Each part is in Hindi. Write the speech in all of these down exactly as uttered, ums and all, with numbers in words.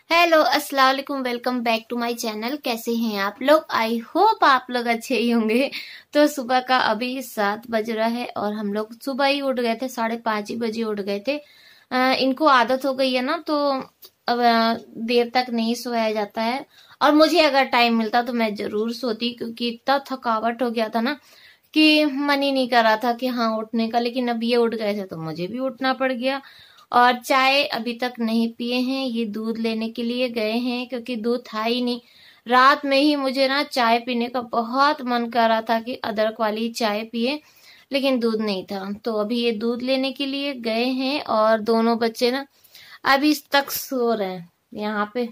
हेलो अस्सलाम वालेकुम, welcome back to my channel. कैसे हैं आप लोग? आई होप आप लोग अच्छे ही होंगे। तो सुबह का अभी सात बज रहा है और हम लोग सुबह ही उठ गए थे, साढ़े पाँच ही बजे उठ गए थे। आ, इनको आदत हो गई है ना, तो अब आ, देर तक नहीं सोया जाता है। और मुझे अगर टाइम मिलता तो मैं जरूर सोती, क्योंकि इतना थकावट हो गया था ना कि मन ही नहीं कर रहा था कि हाँ उठने का। लेकिन अब ये उठ गए थे तो मुझे भी उठना पड़ गया। और चाय अभी तक नहीं पिए हैं, ये दूध लेने के लिए गए हैं, क्योंकि दूध था ही नहीं। रात में ही मुझे ना चाय पीने का बहुत मन कर रहा था कि अदरक वाली चाय पिए, लेकिन दूध नहीं था। तो अभी ये दूध लेने के लिए गए हैं और दोनों बच्चे ना अभी तक सो रहे हैं। यहाँ पे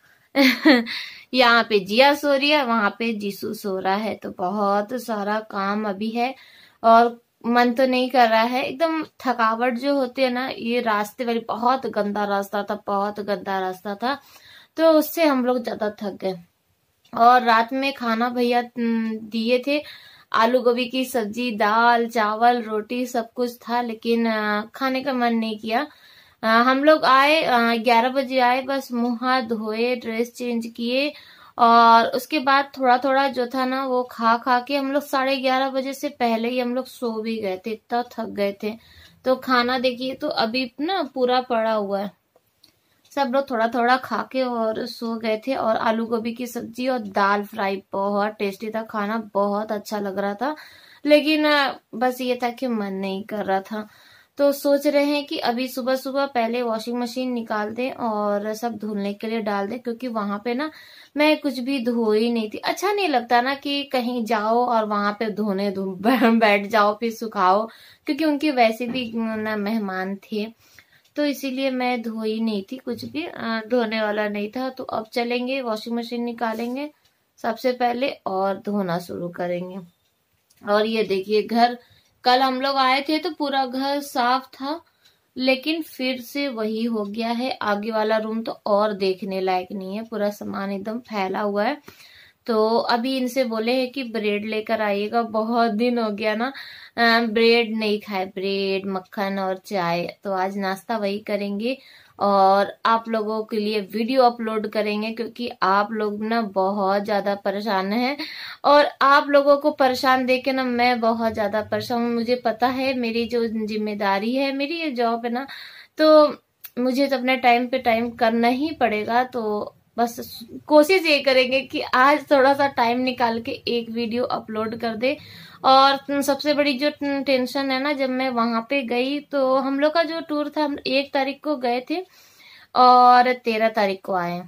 यहाँ पे जिया सो रही है, वहां पे जीसू सो रहा है। तो बहुत सारा काम अभी है और मन तो नहीं कर रहा है। एकदम थकावट जो होती है ना, ये रास्ते वाली बहुत गंदा रास्ता था, बहुत गंदा रास्ता था, तो उससे हम लोग ज्यादा थक गए। और रात में खाना भैया दिए थे, आलू गोभी की सब्जी, दाल चावल रोटी सब कुछ था, लेकिन खाने का मन नहीं किया। हम लोग आए ग्यारह बजे आए, बस मुंह हाथ धोए, ड्रेस चेंज किए और उसके बाद थोड़ा थोड़ा जो था ना वो खा खा के हम लोग साढ़े ग्यारह बजे से पहले ही हम लोग सो भी गए थे, इतना थक गए थे। तो खाना देखिए तो अभी ना पूरा पड़ा हुआ है। सब लोग थोड़ा थोड़ा खा के और सो गए थे। और आलू गोभी की सब्जी और दाल फ्राई बहुत टेस्टी था, खाना बहुत अच्छा लग रहा था, लेकिन बस ये था कि मन नहीं कर रहा था। तो सोच रहे हैं कि अभी सुबह सुबह पहले वॉशिंग मशीन निकाल दें और सब धुलने के लिए डाल दें, क्योंकि वहां पे ना मैं कुछ भी धो ही नहीं थी। अच्छा नहीं लगता ना कि कहीं जाओ और वहां पे धोने बैठ जाओ फिर सुखाओ, क्योंकि उनके वैसे भी ना मेहमान थे, तो इसीलिए मैं धो ही नहीं थी, कुछ भी धोने वाला नहीं था। तो अब चलेंगे वॉशिंग मशीन निकालेंगे सबसे पहले और धोना शुरू करेंगे। और ये देखिए घर, कल हम लोग आए थे तो पूरा घर साफ था, लेकिन फिर से वही हो गया है। आगे वाला रूम तो और देखने लायक नहीं है, पूरा सामान एकदम फैला हुआ है। तो अभी इनसे बोले हैं कि ब्रेड लेकर आइएगा, बहुत दिन हो गया ना ब्रेड नहीं खाए, ब्रेड मक्खन और चाय। तो आज नाश्ता वही करेंगे और आप लोगों के लिए वीडियो अपलोड करेंगे, क्योंकि आप लोग ना बहुत ज्यादा परेशान हैं और आप लोगों को परेशान देख के ना मैं बहुत ज्यादा परेशान हूँ। मुझे पता है मेरी जो जिम्मेदारी है, मेरी ये जॉब है ना, तो मुझे तो अपने टाइम पे टाइम करना ही पड़ेगा। तो बस कोशिश ये करेंगे कि आज थोड़ा सा टाइम निकाल के एक वीडियो अपलोड कर दे। और सबसे बड़ी जो टेंशन है ना, जब मैं वहां पे गई तो हम लोग का जो टूर था, हम एक तारीख को गए थे और तेरह तारीख को आए,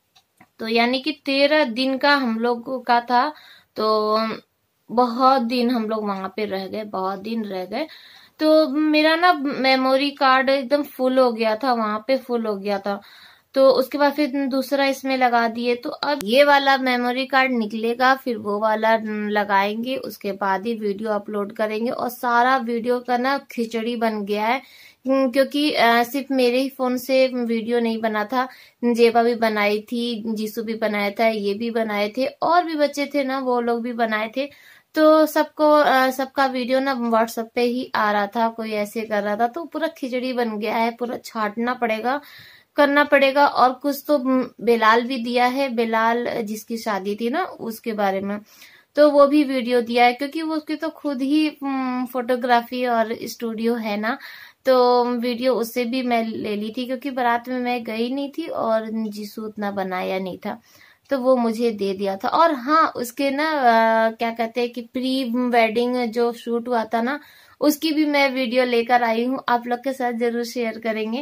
तो यानी कि तेरह दिन का हम लोग का था। तो बहुत दिन हम लोग वहां पे रह गए, बहुत दिन रह गए। तो मेरा ना मेमोरी कार्ड एकदम फुल हो गया था, वहां पे फुल हो गया था। तो उसके बाद फिर दूसरा इसमें लगा दिए। तो अब ये वाला मेमोरी कार्ड निकलेगा, फिर वो वाला लगाएंगे, उसके बाद ही वीडियो अपलोड करेंगे। और सारा वीडियो का ना खिचड़ी बन गया है, क्योंकि सिर्फ मेरे ही फोन से वीडियो नहीं बना था, जेबा भी बनाई थी, जीसू भी बनाया था, ये भी बनाए थे, और भी बच्चे थे ना वो लोग भी बनाए थे। तो सबको सबका वीडियो ना व्हाट्सएप पे ही आ रहा था, कोई ऐसे कर रहा था, तो पूरा खिचड़ी बन गया है, पूरा छांटना पड़ेगा, करना पड़ेगा। और कुछ तो बेलाल भी दिया है, बेलाल जिसकी शादी थी ना उसके बारे में, तो वो भी वीडियो दिया है, क्योंकि वो उसकी तो खुद ही फोटोग्राफी और स्टूडियो है ना, तो वीडियो उससे भी मैं ले ली थी, क्योंकि बारात में मैं गई नहीं थी और जीसू उतना बनाया नहीं था, तो वो मुझे दे दिया था। और हाँ, उसके ना आ, क्या कहते हैं कि प्री वेडिंग जो शूट हुआ था ना, उसकी भी मैं वीडियो लेकर आई हूँ, आप लोग के साथ जरूर शेयर करेंगे।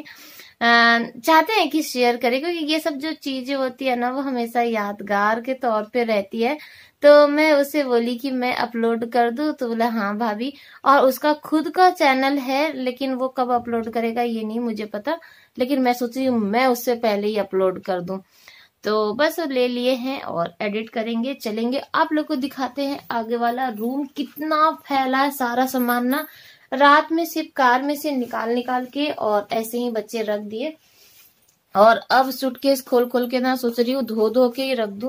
चाहते हैं कि शेयर करें, क्योंकि ये सब जो चीजें होती है ना वो हमेशा यादगार के तौर पे रहती है। तो मैं उसे बोली कि मैं अपलोड कर दूं, तो बोला हाँ भाभी। और उसका खुद का चैनल है, लेकिन वो कब अपलोड करेगा ये नहीं मुझे पता, लेकिन मैं सोच रही हूँ मैं उससे पहले ही अपलोड कर दूं। तो बस ले लिए हैं और एडिट करेंगे, चलेंगे। आप लोग को दिखाते हैं आगे वाला रूम कितना फैला है, सारा सामान ना रात में सिर्फ कार में से निकाल निकाल के और ऐसे ही बच्चे रख दिए। और अब सूटकेस खोल खोल के ना सोच रही हूँ धो धो के ही रख दूं,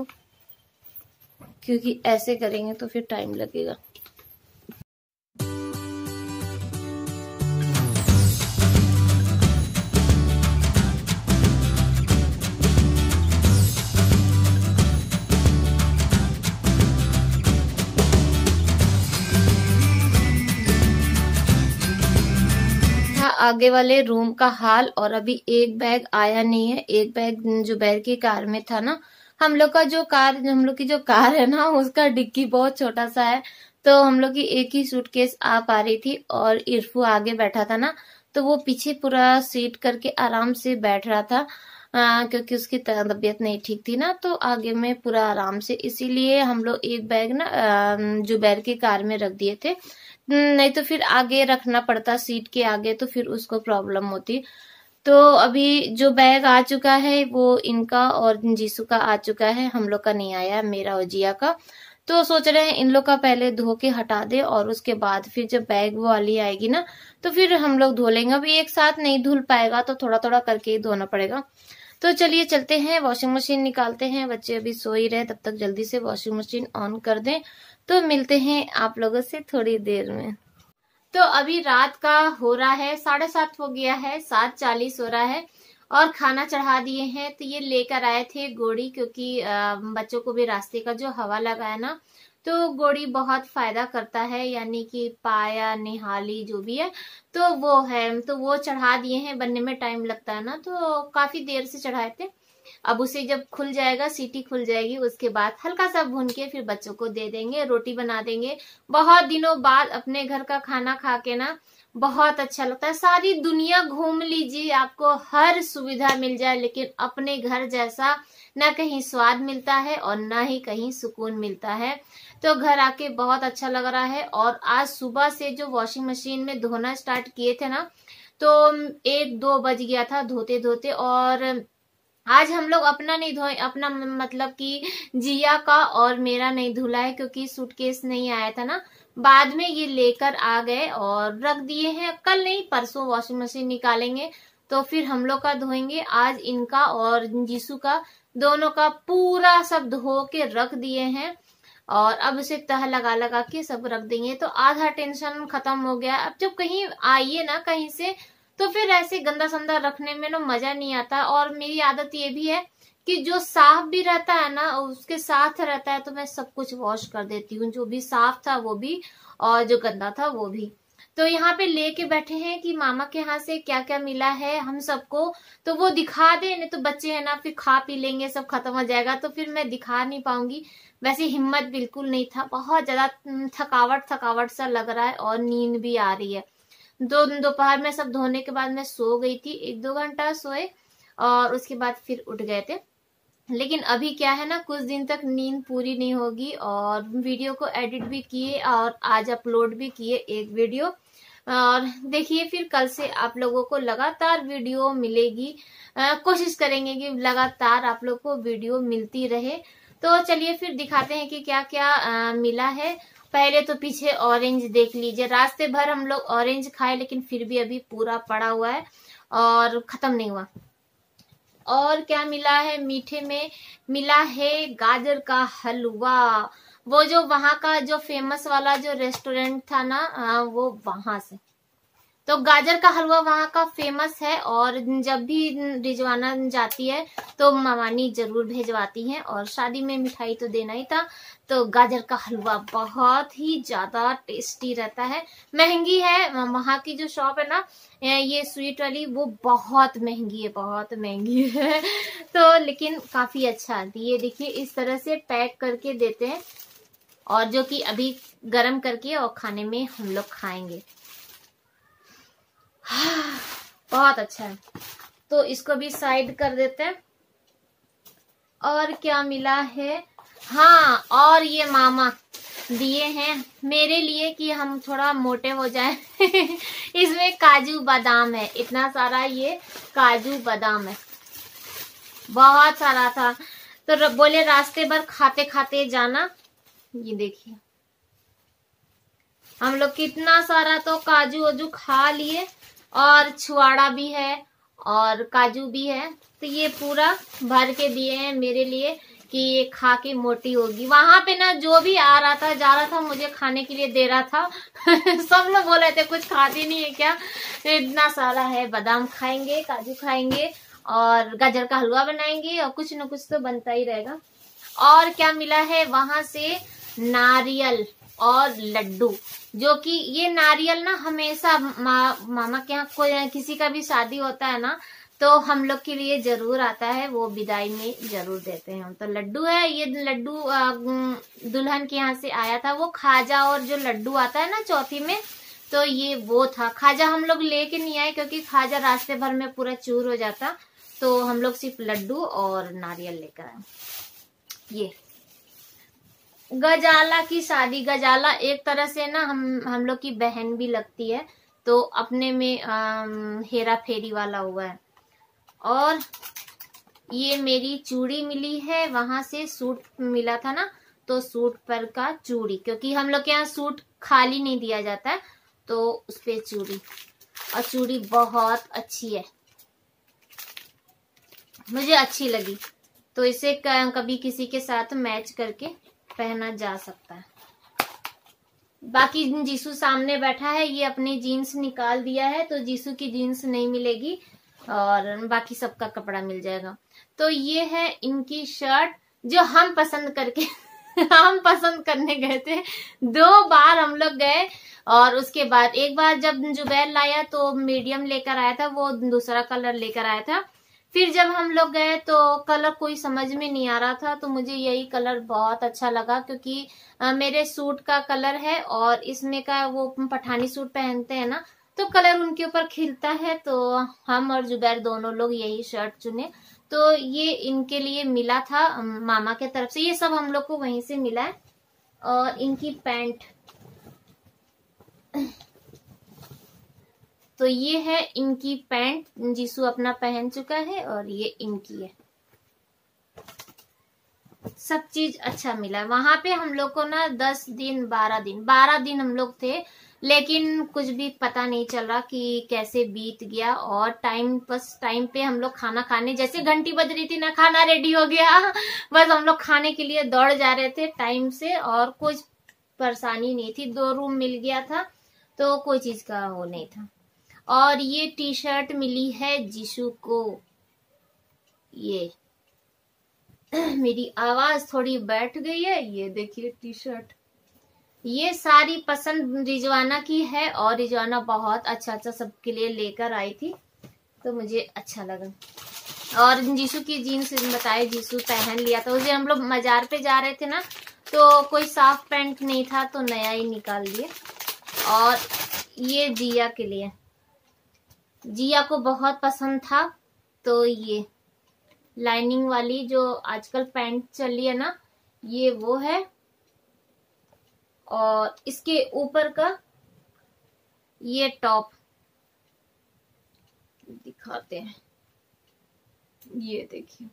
क्योंकि ऐसे करेंगे तो फिर टाइम लगेगा। आगे वाले रूम का हाल। और अभी एक बैग आया नहीं है। एक बैग जो बैग की कार में था ना, हम लोग का जो कार हम लोग की जो कार है ना, उसका डिक्की बहुत छोटा सा है, तो हम लोग की एक ही सूटकेस आ पा रही थी। और इरफू आगे बैठा था ना, तो वो पीछे पूरा सीट करके आराम से बैठ रहा था, आ, क्योंकि उसकी तबीयत नहीं ठीक थी ना, तो आगे में पूरा आराम से, इसीलिए हम लोग एक बैग ना आ, जो बैग की कार में रख दिए थे, नहीं तो फिर आगे रखना पड़ता सीट के आगे, तो फिर उसको प्रॉब्लम होती। तो अभी जो बैग आ चुका है वो इनका और जीसू का आ चुका है, हम लोग का नहीं आया, मेरा और जिया का। तो सोच रहे हैं इन लोग का पहले धो के हटा दे, और उसके बाद फिर जब बैग वो वाली आएगी ना, तो फिर हम लोग धो लेंगे। अभी एक साथ नहीं धुल पाएगा, तो थोड़ा थोड़ा करके ही धोना पड़ेगा। तो चलिए चलते हैं, वॉशिंग मशीन निकालते हैं। बच्चे अभी सो ही रहे, तब तक जल्दी से वॉशिंग मशीन ऑन कर दें। तो मिलते हैं आप लोगों से थोड़ी देर में। तो अभी रात का हो रहा है, साढ़े सात हो गया है, सात चालीस हो रहा है, और खाना चढ़ा दिए हैं। तो ये लेकर आए थे गोड़ी, क्योंकि बच्चों को भी रास्ते का जो हवा लगा है ना, तो गोड़ी बहुत फायदा करता है, यानी कि पाया निहाली जो भी है, तो वो है, तो वो चढ़ा दिए हैं। बनने में टाइम लगता है ना, तो काफी देर से चढ़ाए थे। अब उसे जब खुल जाएगा, सीटी खुल जाएगी, उसके बाद हल्का सा भून के फिर बच्चों को दे देंगे, रोटी बना देंगे। बहुत दिनों बाद अपने घर का खाना खा के ना बहुत अच्छा लगता है। सारी दुनिया घूम लीजिए, आपको हर सुविधा मिल जाए, लेकिन अपने घर जैसा ना कहीं स्वाद मिलता है और ना ही कहीं सुकून मिलता है। तो घर आके बहुत अच्छा लग रहा है। और आज सुबह से जो वॉशिंग मशीन में धोना स्टार्ट किए थे ना, तो एक दो बज गया था धोते धोते। और आज हम लोग अपना नहीं धोए, अपना मतलब कि जिया का और मेरा नहीं धुला है, क्योंकि सूटकेस नहीं आया था ना, बाद में ये लेकर आ गए और रख दिए हैं। कल नहीं परसों वॉशिंग मशीन निकालेंगे, तो फिर हम लोग का धोएंगे। आज इनका और जीसू का दोनों का पूरा सब धो के रख दिए हैं, और अब उसे तह लगा लगा के सब रख देंगे। तो आधा टेंशन खत्म हो गया। अब जब कहीं आइए ना कहीं से, तो फिर ऐसे गंदा संदा रखने में ना मजा नहीं आता। और मेरी आदत ये भी है कि जो साफ भी रहता है ना, उसके साथ रहता है, तो मैं सब कुछ वॉश कर देती हूँ, जो भी साफ था वो भी, और जो गंदा था वो भी। तो यहाँ पे लेके बैठे हैं कि मामा के यहाँ से क्या क्या मिला है हम सबको, तो वो दिखा दे, नहीं तो बच्चे है ना फिर खा पी लेंगे, सब खत्म हो जाएगा, तो फिर मैं दिखा नहीं पाऊंगी। वैसे हिम्मत बिल्कुल नहीं था, बहुत ज्यादा थकावट थकावट सा लग रहा है, और नींद भी आ रही है। दो दोपहर में सब धोने के बाद मैं सो गई थी, एक दो घंटा सोए, और उसके बाद फिर उठ गए थे। लेकिन अभी क्या है ना, कुछ दिन तक नींद पूरी नहीं होगी, और वीडियो को एडिट भी किए और आज अपलोड भी किए एक वीडियो। और देखिए फिर कल से आप लोगों को लगातार वीडियो मिलेगी। आ, कोशिश करेंगे कि लगातार आप लोग को वीडियो मिलती रहे। तो चलिए फिर दिखाते हैं कि क्या क्या आ, मिला है। पहले तो पीछे ऑरेंज देख लीजिए, रास्ते भर हम लोग ऑरेंज खाए, लेकिन फिर भी अभी पूरा पड़ा हुआ है और खत्म नहीं हुआ। और क्या मिला है, मीठे में मिला है गाजर का हलवा। वो जो वहां का जो फेमस वाला जो रेस्टोरेंट था ना, वो वहां से, तो गाजर का हलवा वहां का फेमस है। और जब भी रिजवाना जाती है तो मामानी जरूर भेजवाती हैं, और शादी में मिठाई तो देना ही था। तो गाजर का हलवा बहुत ही ज्यादा टेस्टी रहता है। महंगी है वहां की जो शॉप है ना, ये स्वीट वाली, वो बहुत महंगी है, बहुत महंगी है। तो लेकिन काफी अच्छा, ये देखिए इस तरह से पैक करके देते हैं, और जो कि अभी गरम करके और खाने में हम लोग खाएंगे। बहुत अच्छा है, तो इसको भी साइड कर देते हैं। और क्या मिला है, हाँ, और ये मामा दिए हैं मेरे लिए कि हम थोड़ा मोटे हो जाएं। इसमें काजू बादाम है, इतना सारा ये काजू बादाम है, बहुत सारा था। तो बोले रास्ते भर खाते खाते जाना। ये देखिए हम लोग कितना सारा तो काजू वाजू खा लिए, और छुआड़ा भी है और काजू भी है। तो ये पूरा भर के दिए हैं मेरे लिए कि ये खा के मोटी होगी। वहां पे ना जो भी आ रहा था जा रहा था मुझे खाने के लिए दे रहा था। सब लोग बोल रहे थे कुछ खाती नहीं है क्या, इतना सारा है। बादाम खाएंगे, काजू खाएंगे, और गाजर का हलवा बनाएंगे, और कुछ न कुछ तो बनता ही रहेगा। और क्या मिला है वहां से, नारियल। और लड्डू, जो कि ये नारियल ना हमेशा मा, मामा के यहाँ कोई किसी का भी शादी होता है ना तो हम लोग के लिए जरूर आता है, वो विदाई में जरूर देते हैं। तो लड्डू है, ये लड्डू दुल्हन के यहाँ से आया था, वो खाजा और जो लड्डू आता है ना चौथी में, तो ये वो था। खाजा हम लोग लेके नहीं आए क्योंकि खाजा रास्ते भर में पूरा चूर हो जाता, तो हम लोग सिर्फ लड्डू और नारियल लेकर आए। ये गजाला की शादी, गजाला एक तरह से ना हम हम लोग की बहन भी लगती है, तो अपने में आ, हेरा फेरी वाला हुआ है। और ये मेरी चूड़ी मिली है, वहां से सूट मिला था ना, तो सूट पर का चूड़ी, क्योंकि हम लोग के यहाँ सूट खाली नहीं दिया जाता है, तो उस पे चूड़ी। और चूड़ी बहुत अच्छी है, मुझे अच्छी लगी, तो इसे कभी किसी के साथ मैच करके पहना जा सकता है। बाकी जीसू सामने बैठा है, ये अपनी जीन्स निकाल दिया है, तो जीसू की जीन्स नहीं मिलेगी और बाकी सबका कपड़ा मिल जाएगा। तो ये है इनकी शर्ट जो हम पसंद करके हम पसंद करने गए थे। दो बार हम लोग गए और उसके बाद एक बार जब जुबैर लाया तो मीडियम लेकर आया था, वो दूसरा कलर लेकर आया था। फिर जब हम लोग गए तो कलर कोई समझ में नहीं आ रहा था, तो मुझे यही कलर बहुत अच्छा लगा, क्योंकि मेरे सूट का कलर है और इसमें का वो पठानी सूट पहनते हैं ना, तो कलर उनके ऊपर खिलता है, तो हम और जुबैर दोनों लोग यही शर्ट चुने। तो ये इनके लिए मिला था मामा के तरफ से, ये सब हम लोग को वहीं से मिला है। और इनकी पैंट, तो ये है इनकी पैंट, जीसू अपना पहन चुका है और ये इनकी है। सब चीज अच्छा मिला। वहां पे हम लोग को ना दस दिन बारह दिन बारह दिन हम लोग थे, लेकिन कुछ भी पता नहीं चल रहा कि कैसे बीत गया। और टाइम बस टाइम पे हम लोग खाना खाने, जैसे घंटी बज रही थी ना, खाना रेडी हो गया, बस हम लोग खाने के लिए दौड़ जा रहे थे टाइम से, और कुछ परेशानी नहीं थी। दो रूम मिल गया था, तो कोई चीज का वो नहीं था। और ये टी शर्ट मिली है जीशु को। ये मेरी आवाज थोड़ी बैठ गई है, ये देखिए टी शर्ट। ये सारी पसंद रिजवाना की है और रिजवाना बहुत अच्छा अच्छा सबके लिए लेकर आई थी, तो मुझे अच्छा लगा। और जीशु की जीन्स बताए, जीशु पहन लिया था। उस दिन हम लोग मजार पे जा रहे थे ना, तो कोई साफ पैंट नहीं था, तो नया ही निकाल लिए। और ये जिया के लिए, जिया को बहुत पसंद था, तो ये लाइनिंग वाली जो आजकल पैंट चल रही है ना, ये वो है। और इसके ऊपर का ये टॉप दिखाते हैं, ये देखिए,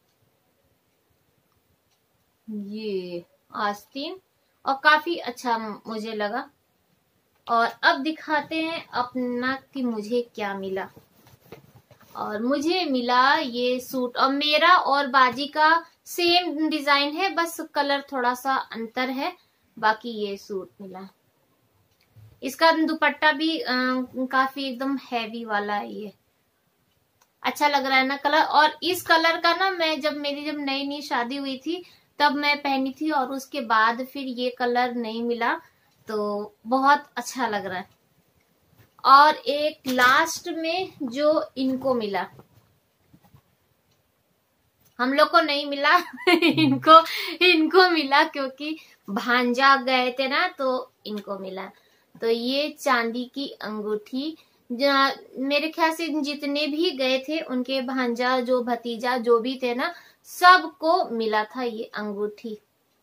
ये आस्तीन, और काफी अच्छा मुझे लगा। और अब दिखाते हैं अपना कि मुझे क्या मिला। और मुझे मिला ये सूट, और मेरा और बाजी का सेम डिजाइन है, बस कलर थोड़ा सा अंतर है। बाकी ये सूट मिला। इसका दुपट्टा भी आ, काफी एकदम हैवी वाला है, ये अच्छा लग रहा है ना कलर। और इस कलर का ना, मैं जब मेरी जब नई नई शादी हुई थी तब मैं पहनी थी, और उसके बाद फिर ये कलर नहीं मिला, तो बहुत अच्छा लग रहा है। और एक लास्ट में जो इनको मिला, हम लोग को नहीं मिला इनको इनको मिला, क्योंकि भांजा गए थे ना, तो इनको मिला। तो ये चांदी की अंगूठी, मेरे ख्याल से जितने भी गए थे उनके भांजा जो भतीजा जो भी थे ना, सबको मिला था ये अंगूठी।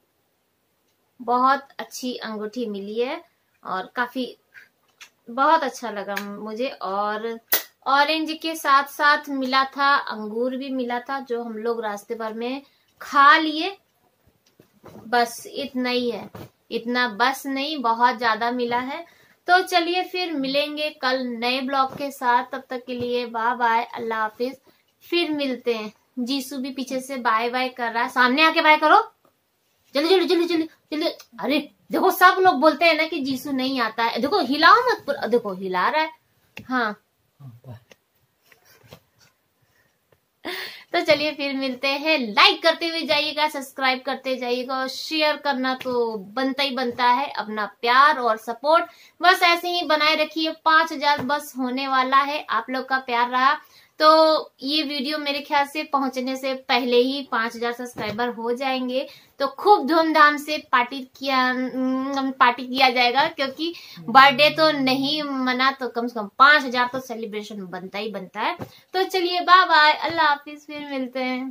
बहुत अच्छी अंगूठी मिली है और काफी बहुत अच्छा लगा मुझे। और ऑरेंज के साथ साथ मिला था अंगूर भी मिला था, जो हम लोग रास्ते भर में खा लिए। बस इतना ही है, इतना बस नहीं, बहुत ज्यादा मिला है। तो चलिए फिर मिलेंगे कल नए ब्लॉग के साथ, तब तक के लिए बाय बाय, अल्लाह हाफिज, फिर मिलते हैं। जीसू भी पीछे से बाय बाय कर रहा है, सामने आके बाय करो, जल्दी जल्दी जल्दी जल्दी जल्दी। अरे देखो, सब लोग बोलते हैं ना कि जीसू नहीं आता है, देखो हिलाओ मत, देखो हिला रहा है। हाँ तो चलिए फिर मिलते हैं। लाइक करते हुए जाइएगा, सब्सक्राइब करते जाइएगा और शेयर करना तो बनता ही बनता है। अपना प्यार और सपोर्ट बस ऐसे ही बनाए रखिए। पांच हजार बस होने वाला है, आप लोग का प्यार रहा तो ये वीडियो मेरे ख्याल से पहुंचने से पहले ही पांच हजार सब्सक्राइबर हो जाएंगे। तो खूब धूमधाम से पार्टी किया पार्टी किया जाएगा, क्योंकि बर्थडे तो नहीं मना तो कम से कम पांच हजार तो सेलिब्रेशन बनता ही बनता है। तो चलिए बाय बाय, अल्लाह हाफिज, फिर मिलते हैं।